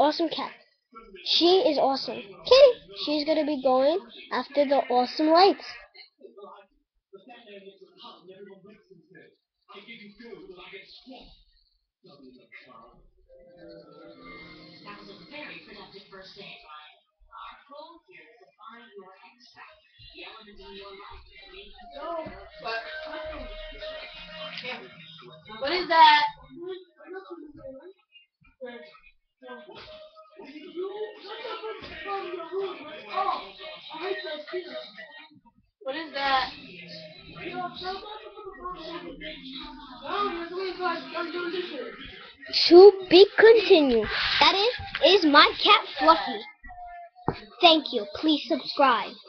awesome cat. She is awesome. Kitty, she's gonna be going after the awesome lights. What is that? What is that? To be continued. That is my cat Fluffy. Thank you. Please subscribe.